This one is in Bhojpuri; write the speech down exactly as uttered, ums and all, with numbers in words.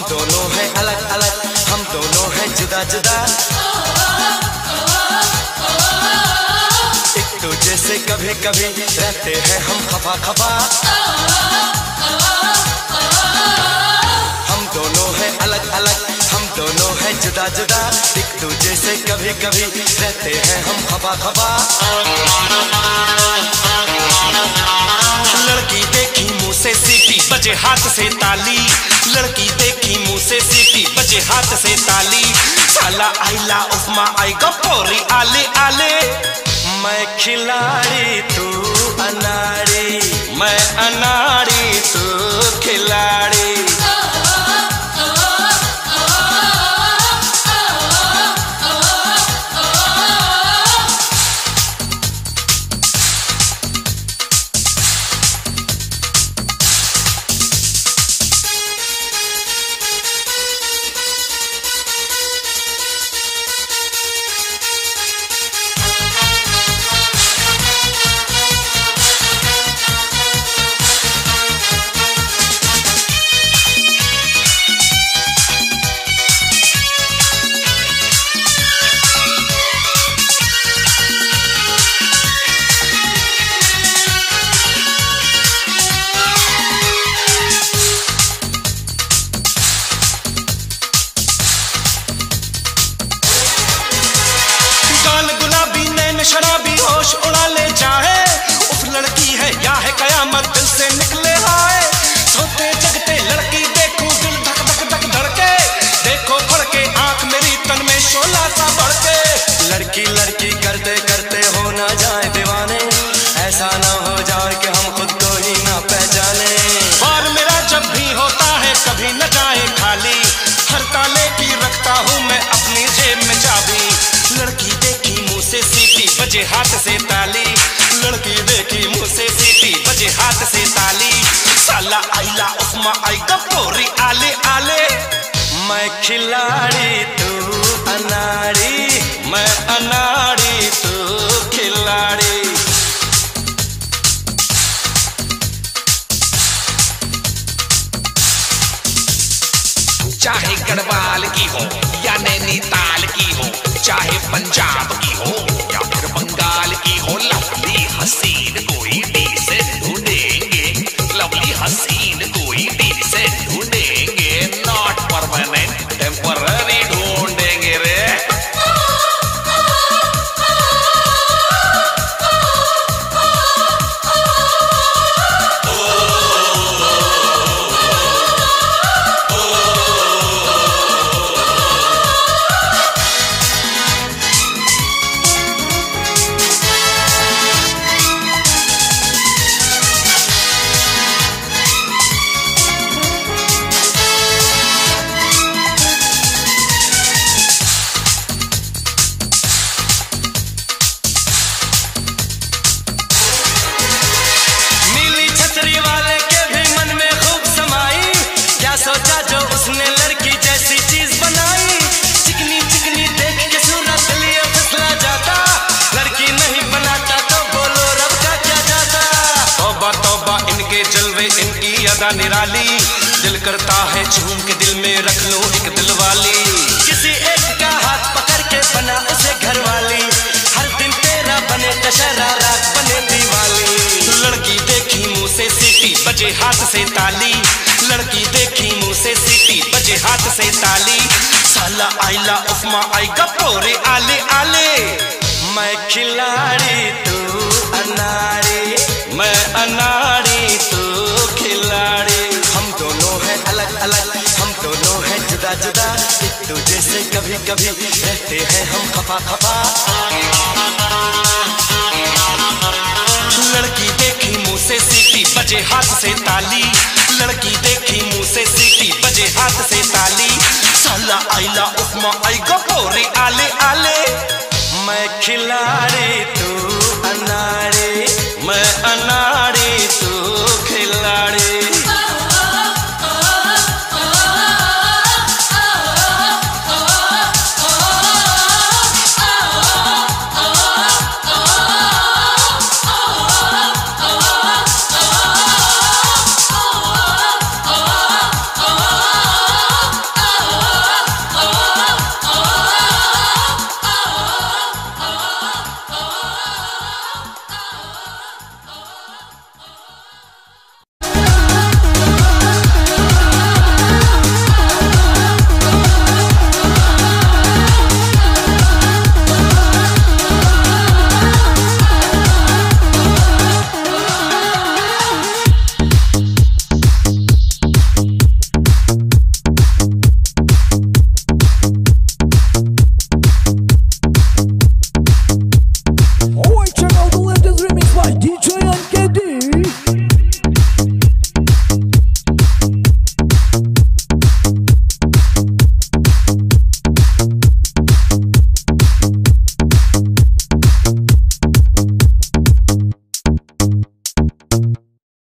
दोनों हैं अलग अलग, हम दोनों हैं जुदा जुदा। एक दूजे से कभी कभी रहते हैं हम खफा खफा। हम दोनों हैं अलग अलग, हम दोनों हैं जुदा जुदा। एक दूजे से कभी कभी रहते हैं हम खफा खफा। लड़की देखी मुंह से सीटी बजे हाथ से ताली। लड़की देखी मुंह से सीटी बजे हाथ से ताली। साला आइला उपमा आई गपोरी आले आले। मैं खिलाड़ी तू अनाड़ी, मैं अनाड़ी तू खिलाड़ी। शराबी होश उड़ा ले जाए। उस लड़की है या है कयामत दिल से निकले आए। सोते जगते लड़की देखूं दिल धक धक धक धड़के। देखो फड़के आंख मेरी तन में शोला सा बढ़के। लड़की लड़की करते करते हो ना जाए दीवाने। ऐसा ना हो जाए कि हम खुद को ही ना पहचाने। और मेरा जब भी होता है कभी न जाए खाली। हर ताले की रखता हूँ मैं अपनी जेब में चाबी। लड़की देखी मुंह से सीटी बजे हाथ से ताली। लड़की देखी मुंह से सीटी बजे हाथ से ताली। साला आइला उपमा आई गपोरी आले आले। मैं खिलाड़ी तू अनाड़ी, मैं अनाड़ी तू खिलाड़ी। चाहे गढ़वाल की हो या नैनीताल की हो, चाहे पंजाब की हो या फिर बंगाल की हो, लवली हसीन कोई डिसेंट ढूंढेंगे। लवली हसीन कोई डिसेंट ढूंढेंगे। नॉट परमानेंट टेम्पररी ढूंढेंगे रे। सोचा जो उसने लड़की जैसी चीज बनाई। चिकनी चिकनी देख के सूरत लिए फिसला जाता। लड़की नहीं बनाता तो बोलो रब का क्या जाता। तौबा तौबा इनके जलवे इनकी अदा निराली। दिल करता है झूम के दिल में रख लो एक दिल वाली। किसी एक का हाथ पकड़ के बना उसे घर वाली। हर दिन तेरा बने दशहरा रात बने दिवाली। लड़की देखी मुंह से सीटी बजे हाथ से ताली। लड़की देखी मुंह से सीटी बजे हाथ से ताली। साला आइला उपमा आई गपोरे आले आले। मैं खिलाड़ी तू अनाड़ी, मैं अनाड़ी तू खिलाड़ी। हम दोनों हैं अलग अलग, हम दोनों हैं जुदा जुदा। एक दूजे से कभी कभी रहते हैं हम खफा खफा। लड़की देखी मुंह से सीटी बजे हाथ से ताली। लड़की देखी मुंह से सीटी बजे हाथ से ताली। साला आइला उपमा आई